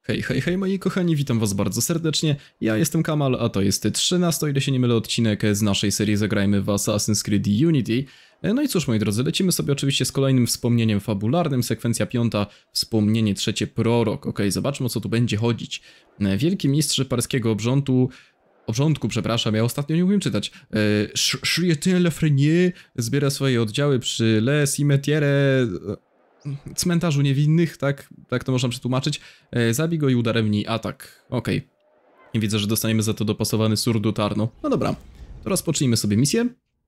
Hej, hej, hej moi kochani, witam was bardzo serdecznie, ja jestem Kamal, a to jest 13, o ile się nie mylę, odcinek z naszej serii Zagrajmy w Assassin's Creed Unity. No i cóż moi drodzy, lecimy sobie oczywiście z kolejnym wspomnieniem fabularnym, sekwencja 5, wspomnienie 3, prorok. Okej, zobaczmy o co tu będzie chodzić. Wielki mistrz parskiego obrządku, przepraszam, ja ostatnio nie umiem czytać. Chrétien Lafrenière zbiera swoje oddziały przy Les Cimetière, cmentarzu niewinnych, tak to można przetłumaczyć. Zabij go i udarem niej atak. Okej. I widzę, że dostaniemy za to dopasowany Surdu Tarno. No dobra, to rozpocznijmy sobie misję.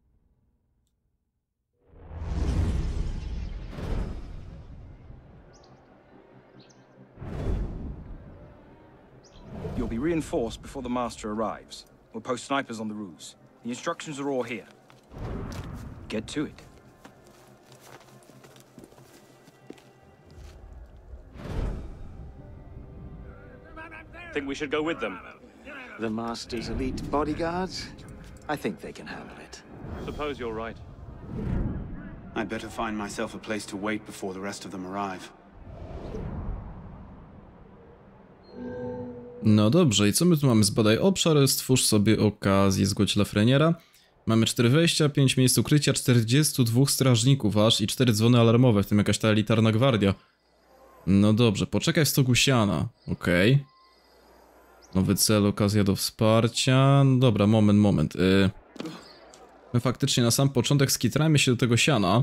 You'll be reinforced before the master arrives. We'll post snipers on the roofs. The instructions are all here. Get to it. Think we should go with them? The Master's elite bodyguards? I think they can handle it. Suppose you're right. I'd better find myself a place to wait before the rest of them arrive. No dobrze, i co my tu mamy? Zbadaj obszar, stwórz sobie okazję, zgłodź Lafreniera. Mamy 4 wejścia, 5 miejsc ukrycia, 42 strażników aż i 4 dzwony alarmowe, w tym jakaś ta elitarna gwardia. No dobrze, poczekaj w stogu siana. Okej. Nowy cel, okazja do wsparcia. No dobra, moment. My faktycznie na sam początek skitrajmy się do tego siana.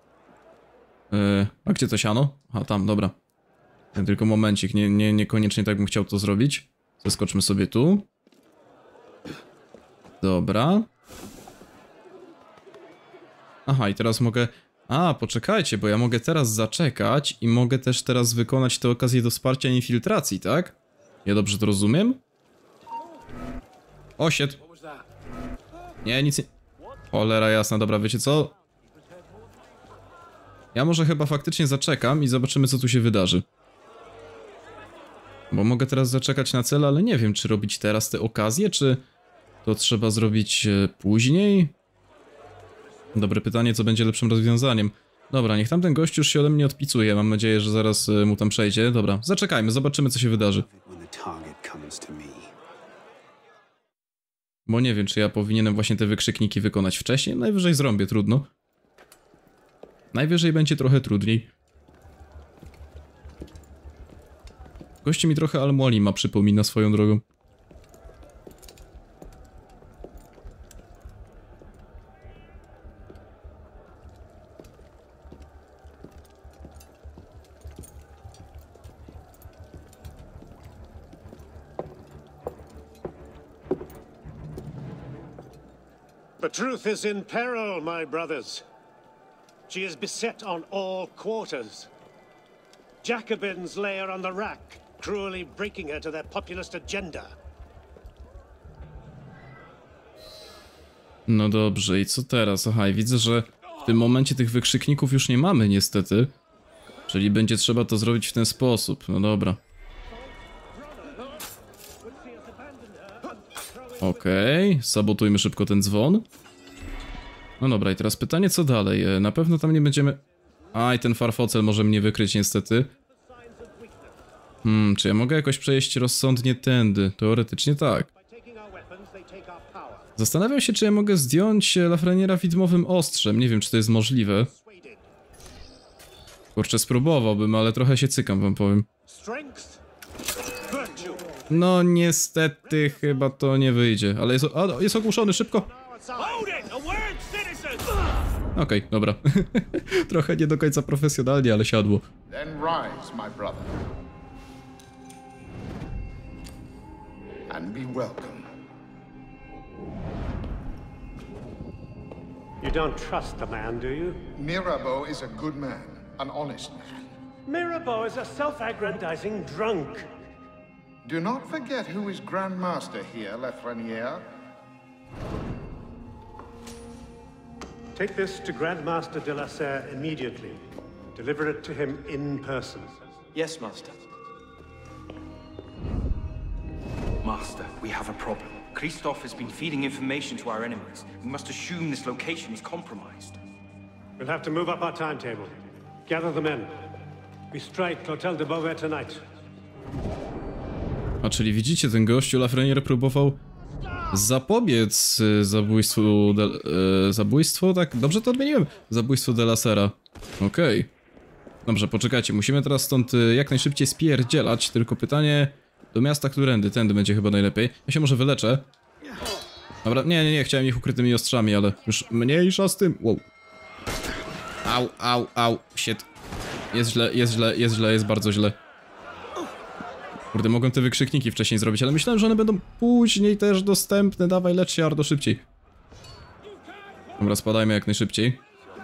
A gdzie to siano? A tam, dobra. Tylko momencik, niekoniecznie tak bym chciał to zrobić. Zeskoczmy sobie tu. Dobra. Aha, i teraz mogę... A, poczekajcie, bo ja mogę teraz zaczekać i mogę też teraz wykonać tę okazję do wsparcia infiltracji, tak? Ja dobrze to rozumiem? O, shit. Nie, nic nie... Cholera jasna, dobra, wiecie co? Ja może chyba faktycznie zaczekam i zobaczymy, co tu się wydarzy. Bo mogę teraz zaczekać na cel, ale nie wiem, czy robić teraz tę okazję, czy to trzeba zrobić później? Dobre pytanie, co będzie lepszym rozwiązaniem. Dobra, niech tamten gość już się ode mnie odpicuje. Mam nadzieję, że zaraz mu tam przejdzie. Dobra, zaczekajmy, zobaczymy, co się wydarzy. Bo nie wiem, czy ja powinienem właśnie te wykrzykniki wykonać wcześniej. Najwyżej zrąbię, trudno. Najwyżej będzie trochę trudniej. Gości mi trochę Al-Mualima przypomina swoją drogą. The truth is in peril, my brothers. She is beset on all quarters. Jacobins lay her on the rack, cruelly breaking her to their populist agenda. No dobrze, i co teraz? Aha, i widzę, że w tym momencie tych wykrzykników już nie mamy niestety. Czyli będzie trzeba to zrobić w ten sposób. No dobra. Okej, sabotujmy szybko ten dzwon. No dobra, i teraz pytanie, co dalej? Na pewno tam nie będziemy... Aj, ten farfocel może mnie wykryć niestety. Czy ja mogę jakoś przejść rozsądnie tędy? Teoretycznie tak. Zastanawiam się, czy ja mogę zdjąć Lafreniera widmowym ostrzem. Nie wiem, czy to jest możliwe. Kurczę, spróbowałbym, ale trochę się cykam, wam powiem. No niestety chyba to nie wyjdzie, ale jest ogłuszony, szybko. Okej, dobra. Trochę nie do końca profesjonalnie, ale siadło. Then rise, my brother. And be welcome. You don't trust the man, do you? Mirabeau is a good man, an honest man. Mirabeau is a self-aggrandizing drunk. Do not forget who is Grand Master here, Lafrenière. Take this to Grandmaster de la Serre immediately. Deliver it to him in person. Yes, Master. Master, we have a problem. Christophe has been feeding information to our enemies. We must assume this location is compromised. We'll have to move up our timetable. Gather the men. We strike Clotel de Beauvais tonight. A czyli widzicie, ten gościu Lafreniere próbował zapobiec zabójstwu zabójstwo? Tak, dobrze to odmieniłem? Zabójstwo de la Sera. Okej. Dobrze, poczekajcie, musimy teraz stąd jak najszybciej spierdzielać, tylko pytanie do miasta, którędy? Tędy będzie chyba najlepiej. Ja się może wyleczę. Dobra, nie, chciałem ich ukrytymi ostrzami, ale już mniejsza z tym. Wow. Au, shit. Jest źle, jest bardzo źle. Kurde, mogłem te wykrzykniki wcześniej zrobić, ale myślałem, że one będą później też dostępne. Dawaj, lecz się, Ardo, szybciej. Dobra, spadajmy jak najszybciej.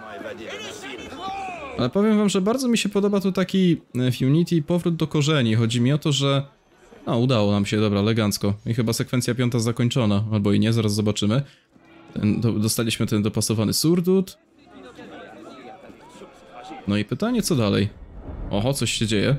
Ale powiem wam, że bardzo mi się podoba tu taki w Unity powrót do korzeni. Chodzi mi o to, że... No, udało nam się, dobra, elegancko. I chyba sekwencja 5 zakończona. Albo i nie, zaraz zobaczymy. Dostaliśmy ten dopasowany surdut. No i pytanie, co dalej? Oho, coś się dzieje.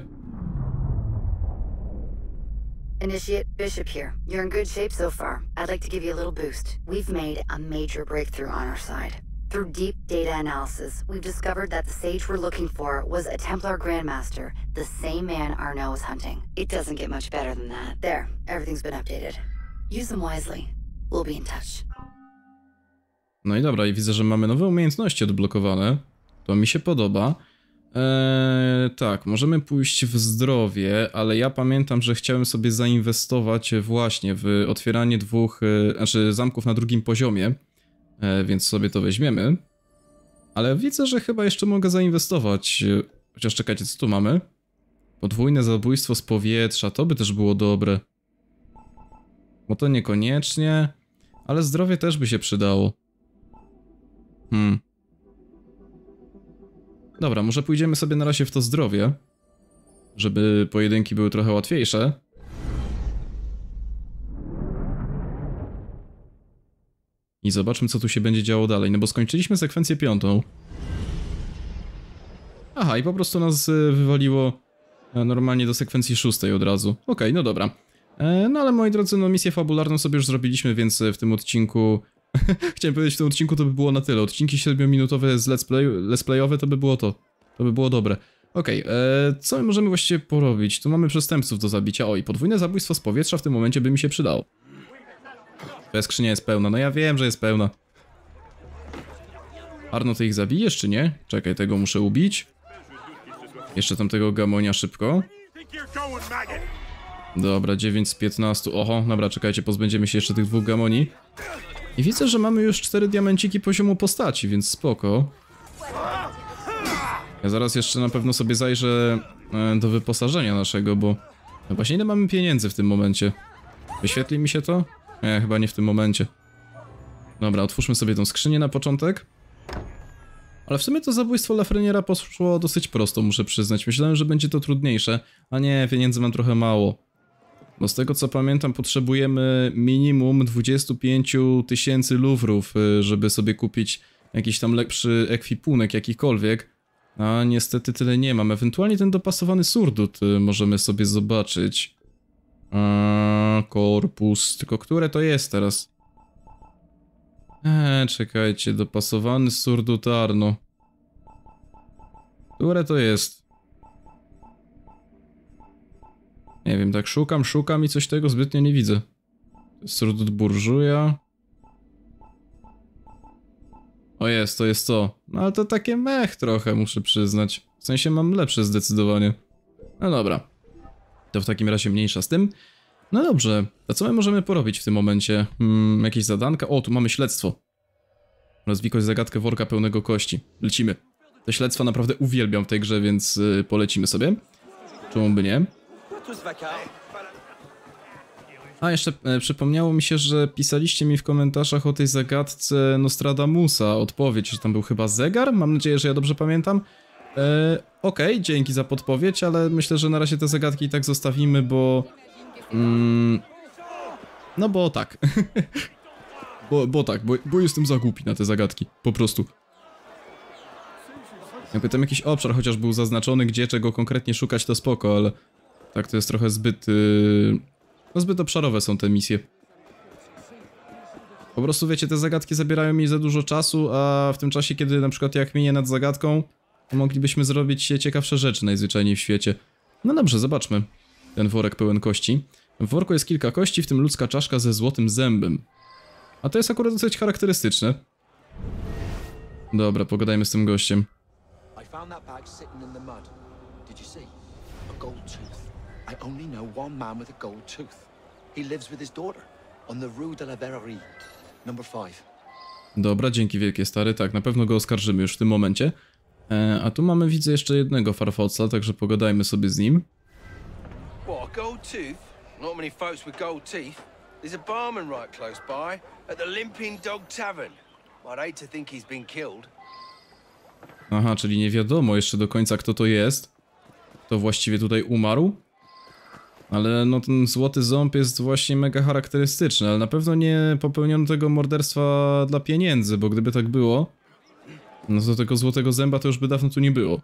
Initiate Bishop here. You're in good shape so far. I'd like to give you a little boost. We've made a major breakthrough on our side. Through deep data analysis, we've discovered that the sage we're looking for was a Templar Grandmaster, the same man Arnaud was hunting. It doesn't get much better than that. There, everything's been updated. Use them wisely. We'll be in touch. No i dobra, i widzę, że mamy nowe umiejętności odblokowane. To mi się podoba. Tak, możemy pójść w zdrowie, ale ja pamiętam, że chciałem sobie zainwestować właśnie w otwieranie zamków na drugim poziomie, więc sobie to weźmiemy. Ale widzę, że chyba jeszcze mogę zainwestować, chociaż czekajcie, co tu mamy? Podwójne zabójstwo z powietrza, to by też było dobre. Bo to niekoniecznie, ale zdrowie też by się przydało. Dobra, może pójdziemy sobie na razie w to zdrowie, żeby pojedynki były trochę łatwiejsze. I zobaczmy, co tu się będzie działo dalej, no bo skończyliśmy sekwencję 5. Aha, i po prostu nas wywaliło normalnie do sekwencji 6 od razu. Okej, no dobra. No ale moi drodzy, no misję fabularną sobie już zrobiliśmy, więc w tym odcinku... Chciałem powiedzieć, w tym odcinku to by było na tyle. Odcinki 7-minutowe z let's playowe to by było to. To by było dobre. Okej, co my możemy właściwie porobić? Tu mamy przestępców do zabicia. Oj, podwójne zabójstwo z powietrza w tym momencie by mi się przydało. Ta skrzynia jest pełna. No ja wiem, że jest pełna. Arno, ty ich zabijesz, czy nie? Czekaj, tego muszę ubić. Jeszcze tamtego gamonia szybko. Dobra, 9 z 15. Oho, dobra, czekajcie, pozbędziemy się jeszcze tych 2 gamoni. I widzę, że mamy już 4 diamenciki poziomu postaci, więc spoko. Ja zaraz jeszcze na pewno sobie zajrzę do wyposażenia naszego, bo... No właśnie, ile mamy pieniędzy w tym momencie? Wyświetli mi się to? Nie, chyba nie w tym momencie. Dobra, otwórzmy sobie tą skrzynię na początek. Ale w sumie to zabójstwo Lafreniera poszło dosyć prosto, muszę przyznać. Myślałem, że będzie to trudniejsze, a nie, pieniędzy mam trochę mało. Bo z tego co pamiętam, potrzebujemy minimum 25 000 luwrów, żeby sobie kupić jakiś tam lepszy ekwipunek jakikolwiek. A niestety tyle nie mam. Ewentualnie ten dopasowany surdut możemy sobie zobaczyć. Korpus. Tylko które to jest teraz? Czekajcie. Dopasowany surdut Arno. Które to jest? Nie wiem, tak szukam i coś tego zbytnio nie widzę. Surdut burżuja. O jest, to jest to. No ale to takie mech trochę, muszę przyznać. W sensie mam lepsze zdecydowanie. No dobra. To w takim razie mniejsza z tym. No dobrze, a co my możemy porobić w tym momencie? Jakieś zadanka? O, tu mamy śledztwo. Rozwikłać zagadkę worka pełnego kości. Lecimy. Te śledztwa naprawdę uwielbiam w tej grze, więc polecimy sobie. Czemu by nie? A, jeszcze przypomniało mi się, że pisaliście mi w komentarzach o tej zagadce Nostradamusa. Odpowiedź, że tam był chyba zegar? Mam nadzieję, że ja dobrze pamiętam. Okej, dzięki za podpowiedź, ale myślę, że na razie te zagadki i tak zostawimy, bo... no bo tak. bo jestem za głupi na te zagadki, po prostu. Jakby tam jakiś obszar chociaż był zaznaczony, gdzie czego konkretnie szukać, to spoko, ale... tak, to jest trochę zbyt... no zbyt obszarowe są te misje. Po prostu wiecie, te zagadki zabierają mi za dużo czasu, a w tym czasie, kiedy na przykład jak minie nad zagadką, to moglibyśmy zrobić ciekawsze rzeczy najzwyczajniej w świecie. No dobrze, zobaczmy. Ten worek pełen kości. W worku jest kilka kości, w tym ludzka czaszka ze złotym zębem. A to jest akurat dosyć charakterystyczne. Dobra, pogadajmy z tym gościem. I found that bag sitting in the mud. Did you see? A gold tooth. I only know one man with a gold tooth. He lives with his daughter on the Rue de la Verrerie, number 5. Dobra, dzięki wielkie stary. Tak, na pewno go oskarżymy już w tym momencie. A tu mamy, widzę, jeszcze jednego farfoca, także pogadajmy sobie z nim. What, a gold tooth? Not many folks with gold teeth. There's a barman right close by at the Limping Dog Tavern. I'd hate to think he's been killed. Aha, czyli nie wiadomo jeszcze do końca, kto to jest. Kto właściwie tutaj umarł. Ale no ten złoty ząb jest właśnie mega charakterystyczny, ale na pewno nie popełniono tego morderstwa dla pieniędzy, bo gdyby tak było, no to tego złotego zęba to już by dawno tu nie było.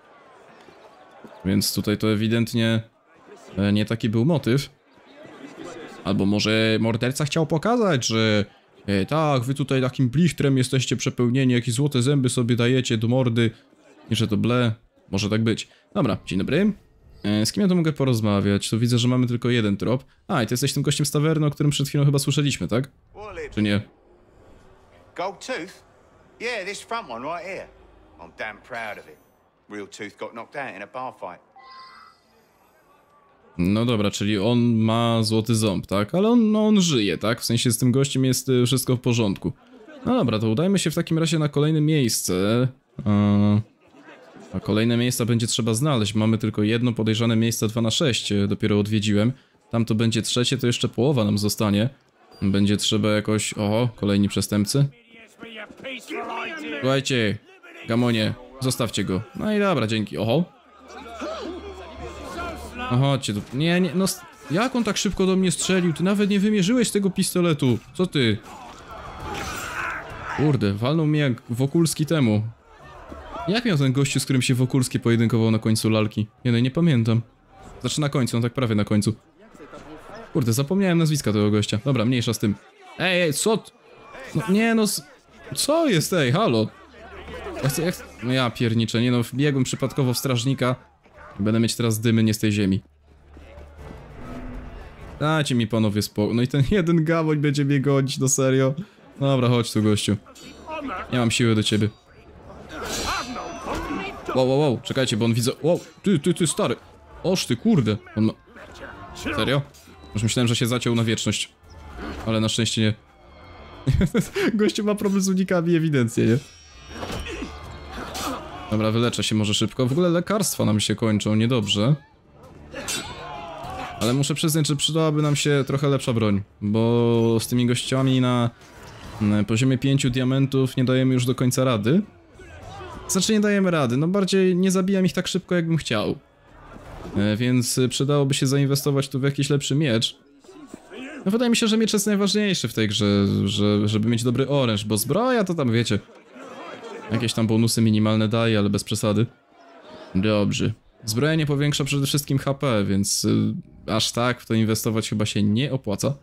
Więc tutaj to ewidentnie nie taki był motyw. Albo może morderca chciał pokazać, że tak, wy tutaj takim blichtrem jesteście przepełnieni, jakieś złote zęby sobie dajecie do mordy i że to ble. Może tak być. Dobra, dzień dobry. Z kim ja tu mogę porozmawiać? Tu widzę, że mamy tylko jeden trop. A, i ty jesteś tym gościem z tawerny, o którym przed chwilą chyba słyszeliśmy, tak? Czy nie? Gold tooth? Yeah, this front one right here. I'm damn proud of it. Real tooth got knocked out in a bar fight. No dobra, czyli on ma złoty ząb, tak? Ale on żyje, tak? W sensie z tym gościem jest wszystko w porządku. No dobra, to udajmy się w takim razie na kolejne miejsce. A kolejne miejsca będzie trzeba znaleźć. Mamy tylko jedno podejrzane miejsce 2 na 6. Dopiero odwiedziłem. Tam to będzie trzecie, to jeszcze połowa nam zostanie. Będzie trzeba jakoś... Oho, kolejni przestępcy. Słuchajcie, gamonie, zostawcie go. No i dobra, dzięki. Oho. No chodźcie tu. Nie, no... Jak on tak szybko do mnie strzelił? Ty nawet nie wymierzyłeś tego pistoletu. Co ty? Kurde, walnął mnie jak Wokulski temu. Jak miał ten gościu, z którym się Wokulski pojedynkował na końcu lalki? Nie pamiętam. Znaczy na końcu, no tak prawie na końcu. Kurde, zapomniałem nazwiska tego gościa. Dobra, mniejsza z tym. Ej, co? No, nie no... Co jest, ej, halo? No ja pierniczę, nie no, wbiegłem przypadkowo w strażnika. Będę mieć teraz dymy nie z tej ziemi. Dajcie mi panowie spokój. No i ten jeden gamoń będzie mnie godzić, no serio. Dobra, chodź tu gościu. Nie mam siły do ciebie. Wow, czekajcie, bo on widzę... Wow, ty stary. Oż ty, kurde. On ma... Serio? Już myślałem, że się zaciął na wieczność. Ale na szczęście nie. Gościu ma problem z unikami, ewidentnie, nie? Dobra, wyleczę się może szybko. W ogóle lekarstwa nam się kończą, niedobrze. Ale muszę przyznać, że przydałaby nam się trochę lepsza broń. Bo z tymi gościami na poziomie 5 diamentów nie dajemy już do końca rady. Znaczy nie dajemy rady, no bardziej nie zabijam ich tak szybko, jakbym chciał. Więc przydałoby się zainwestować tu w jakiś lepszy miecz. No wydaje mi się, że miecz jest najważniejszy w tej grze, żeby mieć dobry oręż, bo zbroja to tam wiecie. Jakieś tam bonusy minimalne daje, ale bez przesady. Dobrze. Zbroja nie powiększa przede wszystkim HP, więc aż tak w to inwestować chyba się nie opłaca.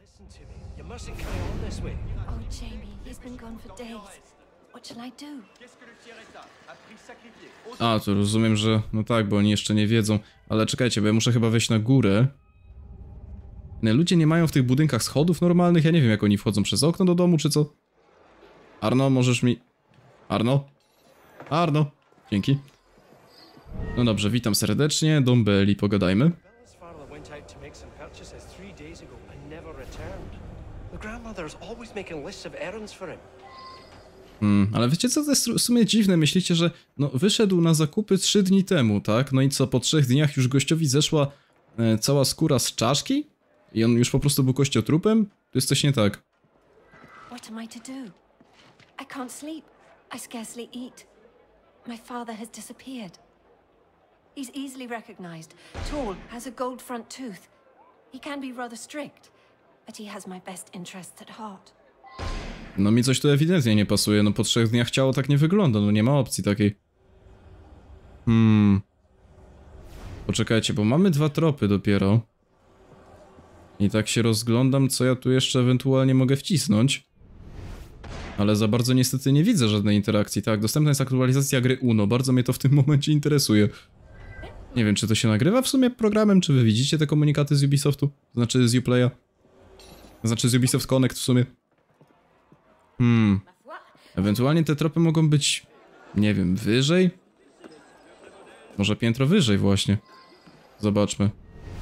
A, to rozumiem, że... No tak, bo oni jeszcze nie wiedzą. Ale czekajcie, bo ja muszę chyba wejść na górę. Nie, ludzie nie mają w tych budynkach schodów normalnych? Ja nie wiem, jak oni wchodzą przez okno do domu, czy co? Arno, możesz mi... Arno! Dzięki. No dobrze, witam serdecznie. Dom Belli, pogadajmy. Ale wiecie co, to jest w sumie dziwne, myślicie, że no wyszedł na zakupy 3 dni temu, tak? No i co, po 3 dniach już gościowi zeszła cała skóra z czaszki? I on już po prostu był kościotrupem? To jest coś nie tak. What am I to do? I can't sleep. I scarcely eat. My father has disappeared. He's easily recognized. Tall, has a gold front tooth. He can be rather strict, but he has my best interests at heart. No mi coś tu ewidentnie nie pasuje, no po 3 dniach ciało tak nie wygląda, no nie ma opcji takiej. Poczekajcie, bo mamy 2 tropy dopiero. I tak się rozglądam, co ja tu jeszcze ewentualnie mogę wcisnąć. Ale za bardzo niestety nie widzę żadnej interakcji. Tak, dostępna jest aktualizacja gry Uno, bardzo mnie to w tym momencie interesuje. Nie wiem, czy to się nagrywa w sumie programem, czy wy widzicie te komunikaty z Ubisoftu? Znaczy z Uplaya? Znaczy z Ubisoft Connect w sumie? Ewentualnie te tropy mogą być, nie wiem, wyżej? Może piętro wyżej właśnie. Zobaczmy.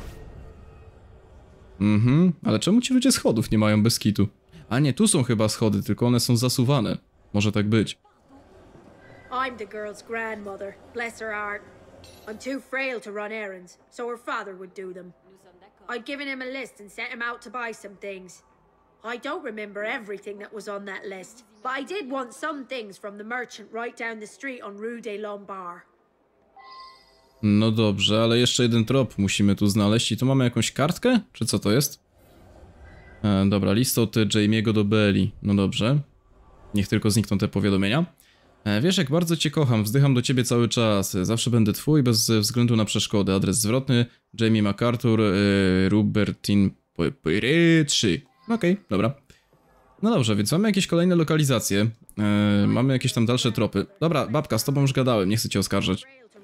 Ale czemu ci ludzie schodów nie mają bez kitu? A nie, tu są chyba schody, tylko one są zasuwane. Może tak być. I'm the girl's grandmother, bless her heart. I'm too frail to run errands, so her father would do them. I'd given him a list and sent him out to buy some things. I don't remember everything that was on that list, but I did want some things from the merchant right down the street on Rue des Lombards. No dobrze, ale jeszcze jeden trop musimy tu znaleźć i tu mamy jakąś kartkę? Czy co to jest? Dobra, lista od Jamie'ego do Belli. No dobrze. Niech tylko znikną te powiadomienia. Wiesz, jak bardzo cię kocham, wzdycham do ciebie cały czas. Zawsze będę twój, bez względu na przeszkody. Adres zwrotny, Jamie MacArthur, Rubertin 3. Okej, dobra. No dobrze, więc mamy jakieś kolejne lokalizacje. Mamy jakieś tam dalsze tropy. Dobra, babka, z tobą już gadałem, nie chcę cię oskarżać.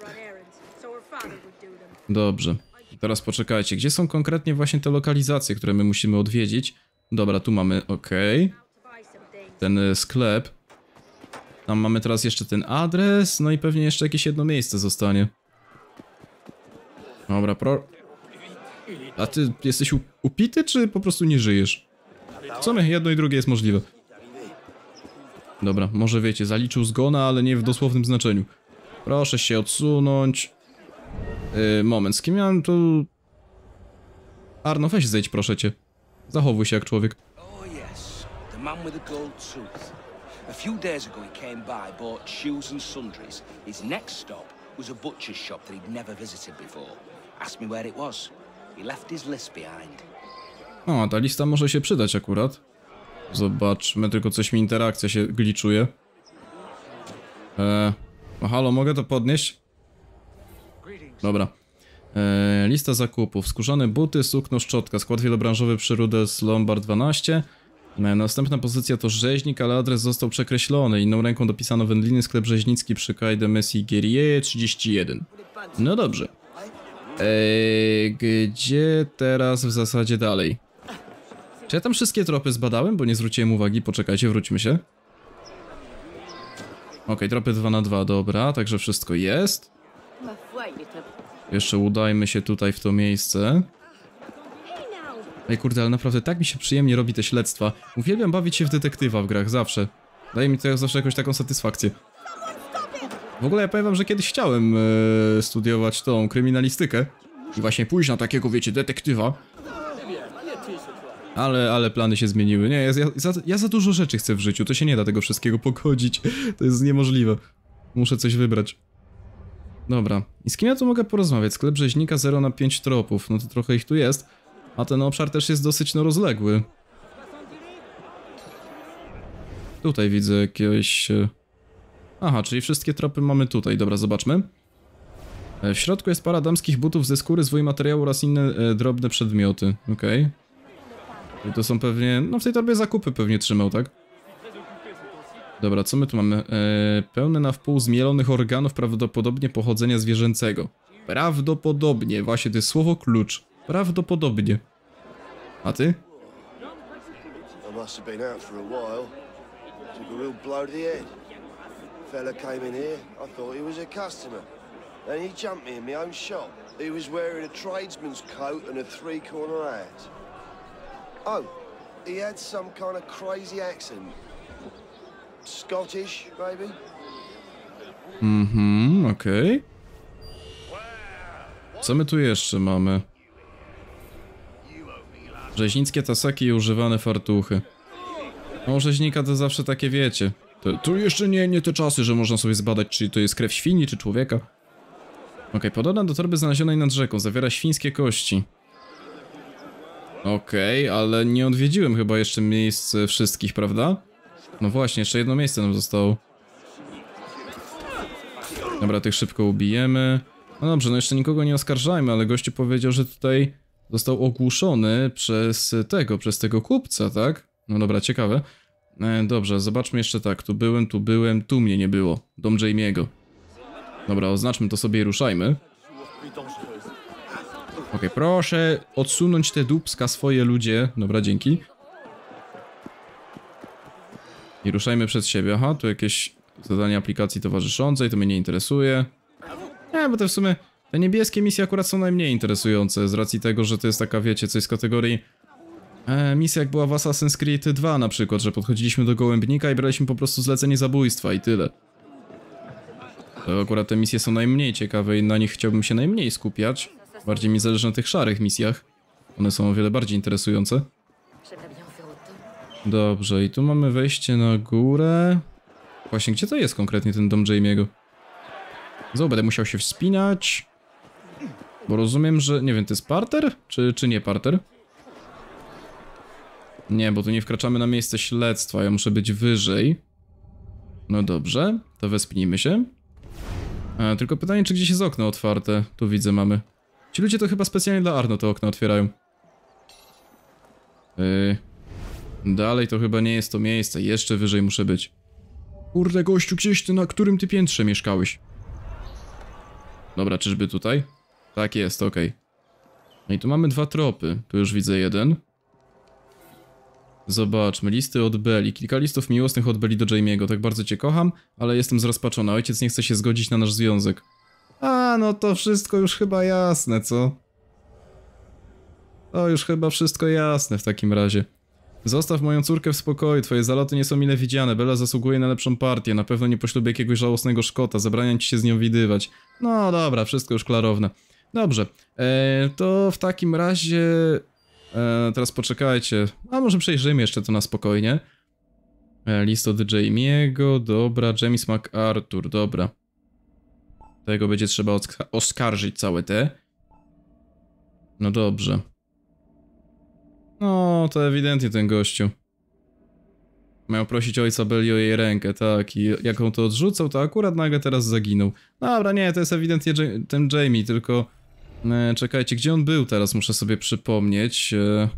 Dobrze. Teraz poczekajcie, gdzie są konkretnie właśnie te lokalizacje, które my musimy odwiedzić? Dobra, tu mamy, okej. Ten sklep. Tam mamy teraz jeszcze ten adres, no i pewnie jeszcze jakieś jedno miejsce zostanie. Dobra, A ty jesteś upity, czy po prostu nie żyjesz? W sumie jedno i drugie jest możliwe. Dobra, może wiecie, zaliczył zgona, ale nie w dosłownym znaczeniu. Proszę się odsunąć. Moment, z kim miałem tu... Arno, weź zejdź, proszę cię. Zachowuj się jak człowiek. Oh yes, the man with the gold tooth. A few days ago he came by, bought shoes and sundries. His next stop was a butcher's shop that he'd never visited before. Asked me where it was. He left his list behind. O, ta lista może się przydać akurat. Zobaczmy, tylko coś mi interakcja się gliczuje. No halo, mogę to podnieść? Dobra. Lista zakupów. Skórzane buty, sukno, szczotka. Skład wielobranżowy przy Rue des Lombards 12. Następna pozycja to rzeźnik, ale adres został przekreślony. Inną ręką dopisano wędliny, sklep rzeźnicki przy Quai de Messie Guerrier 31. No dobrze. Gdzie teraz w zasadzie dalej? Czy ja tam wszystkie tropy zbadałem? Bo nie zwróciłem uwagi. Poczekajcie, wróćmy się. Okej, tropy 2 na 2, dobra. Także wszystko jest. Jeszcze udajmy się tutaj w to miejsce. Ej kurde, ale naprawdę tak mi się przyjemnie robi te śledztwa. Uwielbiam bawić się w detektywa w grach, zawsze. Daje mi to zawsze jakąś taką satysfakcję. W ogóle ja powiem wam, że kiedyś chciałem studiować tą kryminalistykę. I właśnie pójść na takiego, wiecie, detektywa. Ale plany się zmieniły. Nie, ja za dużo rzeczy chcę w życiu, to się nie da tego wszystkiego pogodzić. To jest niemożliwe. Muszę coś wybrać. Dobra. I z kim ja tu mogę porozmawiać? Sklep rzeźnika 0 na 5 tropów. No to trochę ich tu jest. A ten obszar też jest dosyć rozległy. Tutaj widzę jakieś... Aha, czyli wszystkie tropy mamy tutaj. Dobra, zobaczmy. W środku jest para damskich butów ze skóry, zwój materiału oraz inne drobne przedmioty. Okej. I to są pewnie... No w tej torbie zakupy pewnie trzymał, tak? Dobra, co my tu mamy? Pełne na wpół zmielonych organów, prawdopodobnie pochodzenia zwierzęcego. Prawdopodobnie. Właśnie, to jest słowo klucz. Prawdopodobnie. A ty? I must have been out for a while. Took a real blow to the head. Fella came in here. I thought he was a customer. Then he jumped me in my own shop. He was wearing a tradesman's coat and a three-corner hat. Oh, he had some kind of crazy accent. Scottish, maybe? Okej. Co my tu jeszcze mamy? Rzeźnickie tasaki i używane fartuchy. No, rzeźnika to zawsze takie, wiecie. Tu jeszcze nie te czasy, że można sobie zbadać, czy to jest krew świni, czy człowieka. Okej, podobna do torby znalezionej nad rzeką. Zawiera świńskie kości. Okej, ale nie odwiedziłem chyba jeszcze miejsc wszystkich, prawda? No właśnie, jeszcze jedno miejsce nam zostało. Dobra, tych szybko ubijemy. No dobrze, no jeszcze nikogo nie oskarżajmy, ale gościu powiedział, że tutaj został ogłuszony przez tego kupca, tak? No dobra, ciekawe. Dobrze, zobaczmy jeszcze tak, tu byłem, tu mnie nie było. Dom Jamie'ego. Dobra, oznaczmy to sobie i ruszajmy. Okej, proszę odsunąć te dupska swoje ludzie. Dobra, dzięki. I ruszajmy przed siebie. Aha, tu jakieś zadanie aplikacji towarzyszącej, to mnie nie interesuje. Nie, bo te w sumie... Te niebieskie misje akurat są najmniej interesujące, z racji tego, że to jest taka, wiecie, coś z kategorii... misja jak była w Assassin's Creed 2 na przykład, że podchodziliśmy do gołębnika i braliśmy po prostu zlecenie zabójstwa i tyle. To akurat te misje są najmniej ciekawe i na nich chciałbym się najmniej skupiać. Bardziej mi zależy na tych szarych misjach. One są o wiele bardziej interesujące. Dobrze, i tu mamy wejście na górę. Właśnie, gdzie to jest konkretnie ten dom Jamie'ego? Znowu będę musiał się wspinać. Bo rozumiem, że... Nie wiem, to jest parter? Czy nie parter? Nie, bo tu nie wkraczamy na miejsce śledztwa. Ja muszę być wyżej. No dobrze, to wespnijmy się. Tylko pytanie, czy gdzieś jest okno otwarte? Tu widzę, mamy. Ci ludzie to chyba specjalnie dla Arno to okno otwierają. Dalej to chyba nie jest to miejsce. Jeszcze wyżej muszę być. Kurde, gościu, gdzieś ty, na którym ty piętrze mieszkałeś? Dobra, czyżby tutaj? Tak jest, okej. No i tu mamy 2 tropy. Tu już widzę jeden. Zobaczmy, listy od Belli. Kilka listów miłosnych od Belli do Jamie'ego. Tak bardzo cię kocham, ale jestem zrozpaczony. Ojciec nie chce się zgodzić na nasz związek. A, no to wszystko już chyba jasne, co? To już chyba wszystko jasne w takim razie. Zostaw moją córkę w spokoju, twoje zaloty nie są mile widziane. Bella zasługuje na lepszą partię. Na pewno nie poślubię jakiegoś żałosnego Szkota. Zabraniam ci się z nią widywać. No dobra, wszystko już klarowne. Dobrze, to w takim razie... teraz poczekajcie. A może przejrzymy jeszcze to na spokojnie. List od Jamie'ego, dobra. James MacArthur, dobra. Tego będzie trzeba oskarżyć całe te. No dobrze. No, to ewidentnie ten gościu. Miał prosić ojca Belli o jej rękę, tak. I jak on to odrzucał, to akurat nagle teraz zaginął. Dobra, nie, to jest ewidentnie ten Jamie, tylko... czekajcie, gdzie on był teraz? Muszę sobie przypomnieć.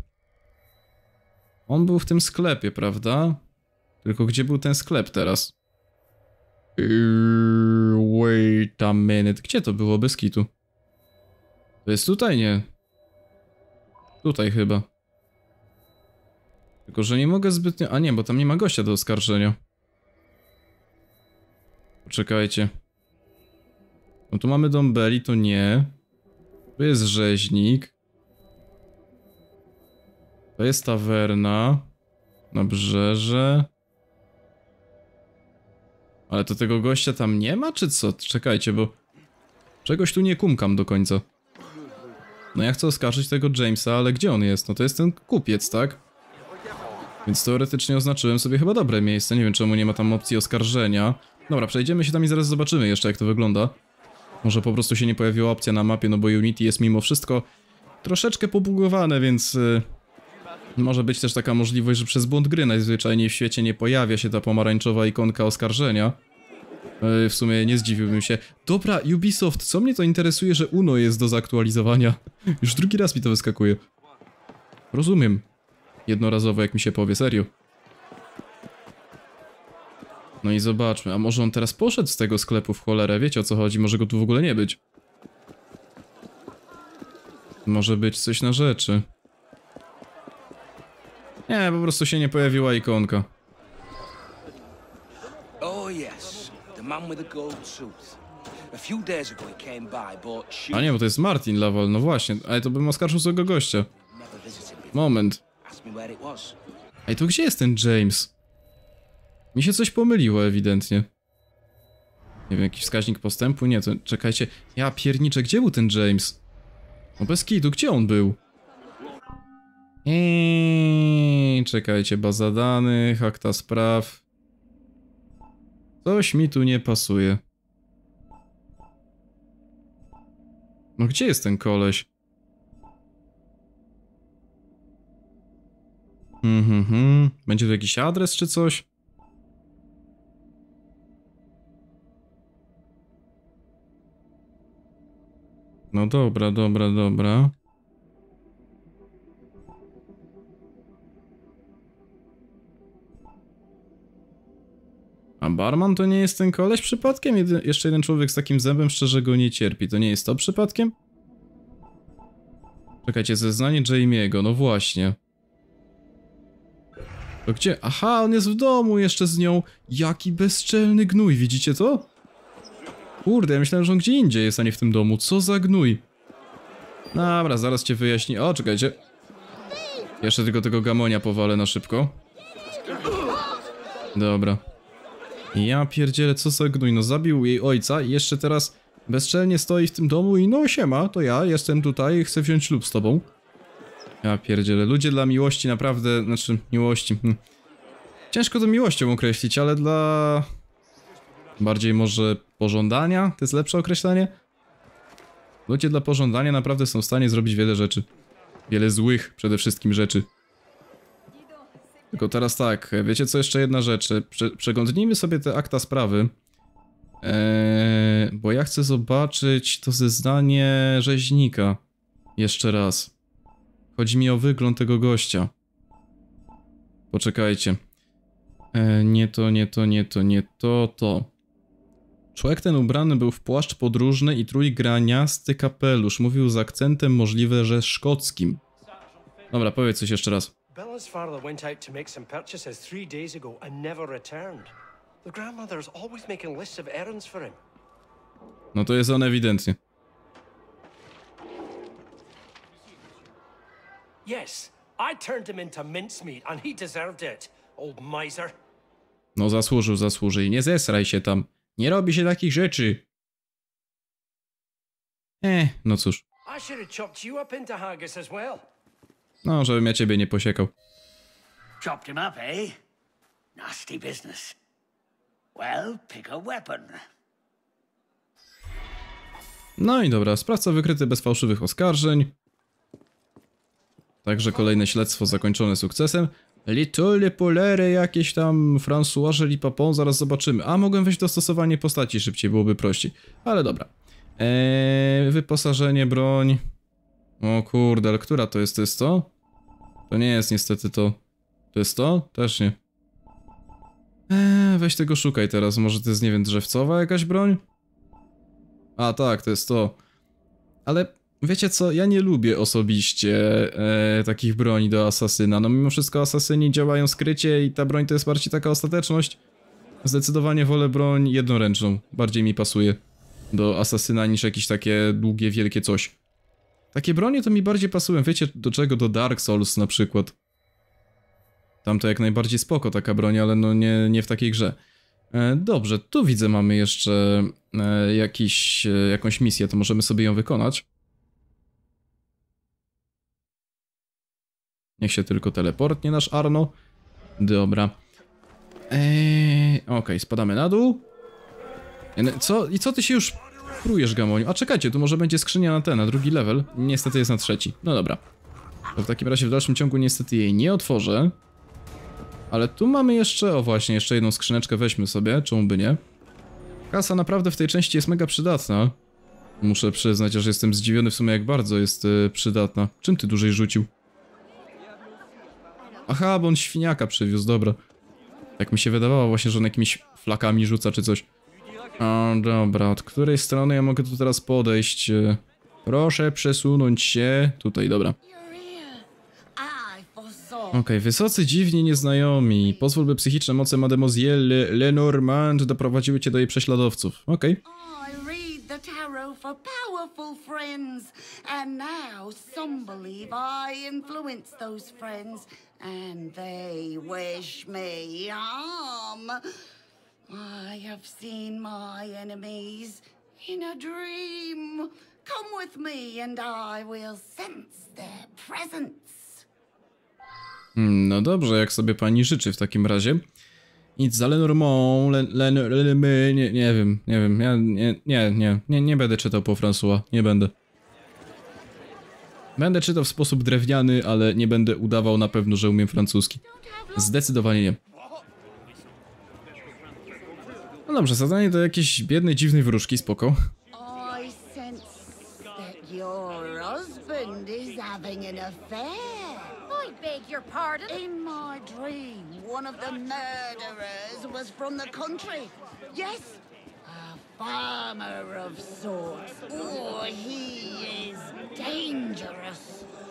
On był w tym sklepie, prawda? Tylko gdzie był ten sklep teraz? Wait a minute. Gdzie to było? Bez kitu. To jest tutaj? Nie. Tutaj chyba. Tylko, że nie mogę zbytnio... A nie, bo tam nie ma gościa do oskarżenia. Poczekajcie. No tu mamy dom Belli, to nie. Tu jest rzeźnik. To jest tawerna. Nabrzeże. Ale to tego gościa tam nie ma, czy co? Czekajcie, bo... Czegoś tu nie kumkam do końca. No ja chcę oskarżyć tego Jamesa, ale gdzie on jest? No to jest ten kupiec, tak? Więc teoretycznie oznaczyłem sobie chyba dobre miejsce. Nie wiem, czemu nie ma tam opcji oskarżenia. Dobra, przejdziemy się tam i zaraz zobaczymy jeszcze, jak to wygląda. Może po prostu się nie pojawiła opcja na mapie, no bo Unity jest mimo wszystko troszeczkę pobugowane, więc... może być też taka możliwość, że przez błąd gry najzwyczajniej w świecie nie pojawia się ta pomarańczowa ikonka oskarżenia. W sumie nie zdziwiłbym się. Dobra, Ubisoft, co mnie to interesuje, że UNO jest do zaktualizowania? Już drugi raz mi to wyskakuje. Rozumiem. Jednorazowo, jak mi się powie, serio. No i zobaczmy, a może on teraz poszedł z tego sklepu w cholerę, wiecie o co chodzi, może go tu w ogóle nie być. Może być coś na rzeczy. Nie, po prostu się nie pojawiła ikonka. Oh yes, the man with the gold tooth. A few days ago he came by, bought shoes. A nie, bo to jest Martin Laval, no właśnie, ale to bym oskarżył swojego gościa. Moment. Ej, to gdzie jest ten James? Mi się coś pomyliło ewidentnie. Nie wiem, jakiś wskaźnik postępu? Nie, to czekajcie. Ja pierniczę, gdzie był ten James? No bez kitu, gdzie on był? Czekajcie, baza danych, akta spraw. Coś mi tu nie pasuje. No gdzie jest ten koleś? Będzie tu jakiś adres czy coś? No dobra, dobra, dobra. A barman to nie jest ten koleś przypadkiem? Jeszcze jeden człowiek z takim zębem szczerze go nie cierpi. To nie jest to przypadkiem? Czekajcie, zeznanie Jamie'ego, no właśnie. To gdzie? Aha, on jest w domu jeszcze z nią. Jaki bezczelny gnój, widzicie to? Kurde, ja myślałem, że on gdzie indziej jest, a nie w tym domu. Co za gnój? Dobra, zaraz cię wyjaśni. O, czekajcie. Jeszcze tylko tego gamonia powalę na szybko. Dobra. Ja pierdzielę, co za gnój. No zabił jej ojca i jeszcze teraz bezczelnie stoi w tym domu i no siema, to ja jestem tutaj i chcę wziąć ślub z tobą. Ja pierdzielę. Ludzie dla miłości naprawdę, znaczy miłości. Ciężko to miłością określić, ale dla... bardziej może pożądania? To jest lepsze określenie? Ludzie dla pożądania naprawdę są w stanie zrobić wiele rzeczy. Wiele złych przede wszystkim rzeczy. Tylko teraz tak, wiecie co, jeszcze jedna rzecz. Przeglądnijmy sobie te akta sprawy. Bo ja chcę zobaczyć to zeznanie rzeźnika. Jeszcze raz. Chodzi mi o wygląd tego gościa. Poczekajcie. Nie to. Człowiek ten ubrany był w płaszcz podróżny i trójgraniasty kapelusz. Mówił z akcentem możliwe, że szkockim. Dobra, powiedz coś jeszcze raz. Bella's father went out to make some purchases 3 days ago and never returned. The grandmother is always making lists of errands for him. No to jest on ewidentnie. Yes, I turned him into mincemeat and he deserved it, old miser. No zasłużył i nie zesraj się tam. Nie robi się takich rzeczy. No cóż. I should have chopped you up into haggis as well. No, żebym ja ciebie nie posiekał. Chopped him up, eh? Nasty business. Well, pick a weapon. No i dobra, sprawca wykryty bez fałszywych oskarżeń. Także kolejne śledztwo zakończone sukcesem. Little polery jakieś tam François Lipapon, zaraz zobaczymy. A, mogłem wejść dostosowanie postaci szybciej, byłoby prościej. Ale dobra. Wyposażenie, broń. O kurde, ale która to jest? To jest to? To nie jest niestety to. To jest to? Też nie. Weź tego szukaj teraz, może to jest, nie wiem, drzewcowa jakaś broń? A tak, to jest to. Ale wiecie co, ja nie lubię osobiście takich broni do asasyna. No mimo wszystko asasyni działają skrycie i ta broń to jest bardziej taka ostateczność. Zdecydowanie wolę broń jednoręczną. Bardziej mi pasuje do asasyna niż jakieś takie długie, wielkie coś. Takie bronie to mi bardziej pasują, wiecie do czego? Do Dark Souls na przykład. Tam to jak najbardziej spoko taka broń, ale no nie w takiej grze. Dobrze, tu widzę mamy jeszcze jakąś misję, to możemy sobie ją wykonać. Niech się tylko teleportnie nasz Arno. Dobra. Okej, spadamy na dół. Co? I co ty się już prujesz, Gamoniu? A czekajcie, tu może będzie skrzynia na drugi level. Niestety jest na trzeci. No dobra. To w takim razie w dalszym ciągu niestety jej nie otworzę. Ale tu mamy jeszcze, o właśnie, jeszcze jedną skrzyneczkę weźmy sobie, czemu by nie. Kasa naprawdę w tej części jest mega przydatna. Muszę przyznać, że jestem zdziwiony w sumie jak bardzo jest przydatna. Czym ty dłużej rzucił? Aha, bo on świniaka przywiózł, dobra. Tak mi się wydawało właśnie, że on jakimiś flakami rzuca czy coś. O, dobra, od której strony ja mogę tu teraz podejść? Proszę przesunąć się. Tutaj, dobra. Okej, wysocy, dziwni, nieznajomi. Pozwól, by psychiczne moce Mademoiselle Lenormand doprowadziły cię do jej prześladowców. Okej. I read the tarot for powerful friends, and now some believe I influence those friends, and they wish me harm. I have seen my enemies in a dream. Come with me, and I will sense their presence. No dobrze, jak sobie pani życzy w takim razie. Idź za Lenormand, nie wiem, ja nie będę czytał po François, nie będę. Będę czytał w sposób drewniany, ale nie będę udawał na pewno, że umiem francuski. Zdecydowanie nie. No dobrze, zadanie do jakiejś biednej, dziwnej wróżki, spoko. I sense that your husband is having an affair. I beg your pardon? In my dream, one of the murderers was from the country. Yes, a farmer of sorts. Oh, he is dangerous.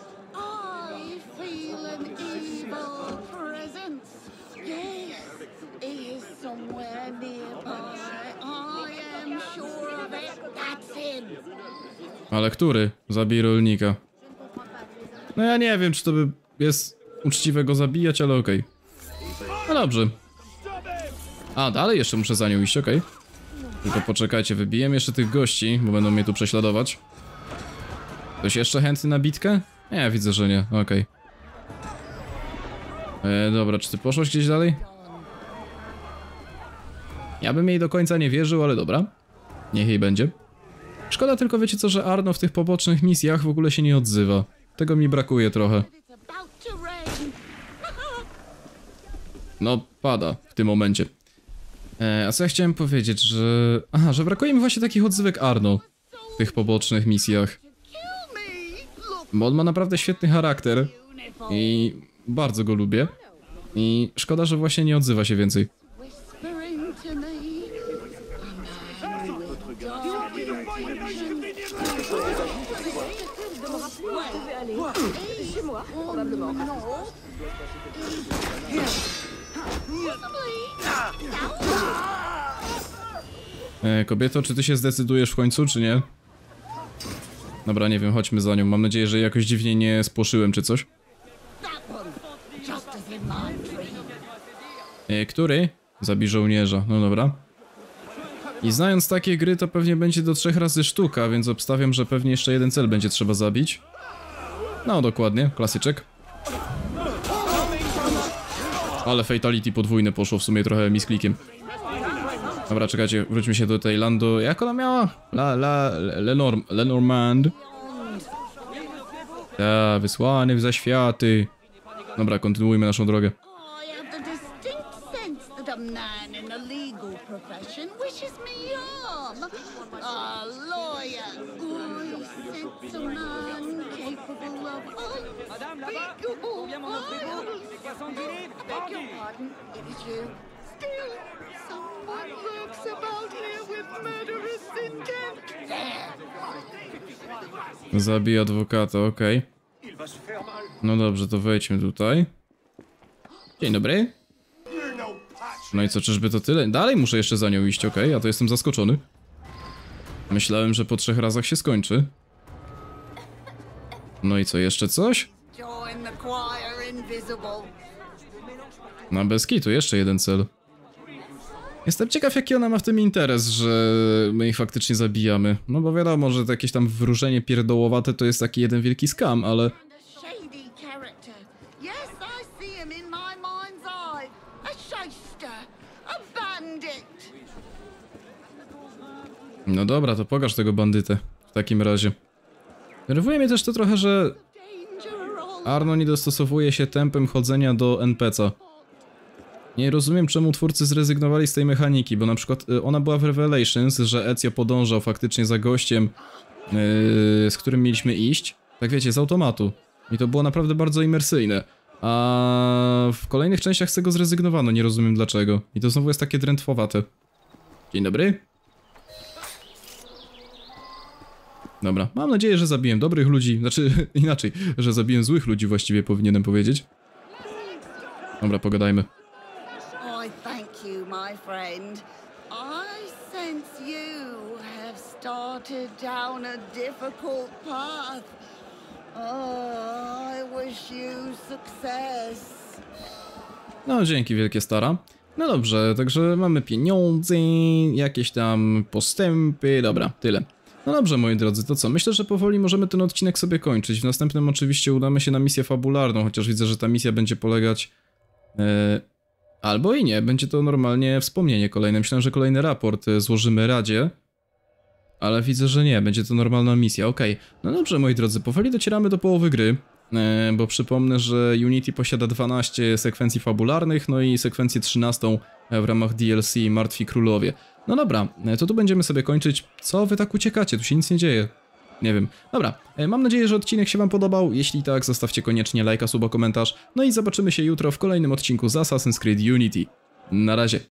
feel an evil presence. Yes, he is somewhere nearby. I am sure of it. That's him. Ale który? Zabij rolnika. No ja nie wiem, czy to by jest uczciwe go zabijać, ale okej. No dobrze. A, dalej jeszcze muszę za nią iść, okej. Tylko poczekajcie, wybiję jeszcze tych gości, bo będą mnie tu prześladować. Ktoś jeszcze chętny na bitkę? Nie, widzę, że nie, okej. Dobra, czy ty poszłaś gdzieś dalej? Ja bym jej do końca nie wierzył, ale dobra. Niech jej będzie. Szkoda tylko, wiecie co, że Arno w tych pobocznych misjach w ogóle się nie odzywa. Tego mi brakuje trochę. No, pada w tym momencie. A co ja chciałem powiedzieć, że... Aha, że brakuje mi właśnie takich odzywek Arno w tych pobocznych misjach. Bo on ma naprawdę świetny charakter i bardzo go lubię. I szkoda, że właśnie nie odzywa się więcej. Kobieto, czy ty się zdecydujesz w końcu, czy nie? Dobra, nie wiem, chodźmy za nią. Mam nadzieję, że jakoś dziwnie nie spłoszyłem, czy coś. Który? Zabij żołnierza. No dobra. I znając takie gry, to pewnie będzie do 3 razy sztuka, więc obstawiam, że pewnie jeszcze jeden cel będzie trzeba zabić. No, dokładnie. Klasyczek. Ale fatality podwójne poszło w sumie trochę misklikiem. Dobra, czekajcie, wróćmy się do tej Lando. Jak ona miała? Lenormand. Ta, wysłany w zaświaty. Dobra, kontynuujmy naszą drogę. Zabij adwokata, okej. No dobrze, to wejdźmy tutaj. Dzień dobry. No i co, czyżby to tyle? Dalej muszę jeszcze za nią iść, okej, a to jestem zaskoczony. Myślałem, że po 3 razach się skończy. No i co, jeszcze coś? Na bez kitu, jeszcze jeden cel. Jestem ciekaw, jaki ona ma w tym interes, że my ich faktycznie zabijamy. No bo wiadomo, że to jakieś tam wróżenie pierdołowate to jest taki jeden wielki scam, ale... No dobra, to pokaż tego bandytę w takim razie. Denerwuje mnie też to trochę, że Arno nie dostosowuje się tempem chodzenia do NPC-a. Nie rozumiem, czemu twórcy zrezygnowali z tej mechaniki, bo na przykład ona była w Revelations, że Ezio podążał faktycznie za gościem, z którym mieliśmy iść. Tak wiecie, z automatu. I to było naprawdę bardzo imersyjne. A w kolejnych częściach z tego zrezygnowano, nie rozumiem dlaczego. I to znowu jest takie drętwowate. Dzień dobry. Dobra, mam nadzieję, że zabiłem dobrych ludzi, znaczy inaczej, że zabiłem złych ludzi właściwie powinienem powiedzieć. Dobra, pogadajmy. I thank you, my friend. I sense you have started down a difficult path. Oh, I wish you success. No, dzięki wielkie stara. No dobrze, także mamy pieniądze, jakieś tam postępy, dobra, tyle. No dobrze, moi drodzy, to co? Myślę, że powoli możemy ten odcinek sobie kończyć. W następnym oczywiście udamy się na misję fabularną, chociaż widzę, że ta misja będzie polegać... albo i nie, będzie to normalnie wspomnienie kolejne. Myślałem, że kolejny raport złożymy Radzie. Ale widzę, że nie, będzie to normalna misja, okej. No dobrze, moi drodzy, powoli docieramy do połowy gry. Bo przypomnę, że Unity posiada 12 sekwencji fabularnych, no i sekwencję 13 w ramach DLC Martwi Królowie. No dobra, to tu będziemy sobie kończyć. Co wy tak uciekacie? Tu się nic nie dzieje. Nie wiem. Dobra, mam nadzieję, że odcinek się wam podobał. Jeśli tak, zostawcie koniecznie lajka, suba, komentarz. No i zobaczymy się jutro w kolejnym odcinku z Assassin's Creed Unity. Na razie.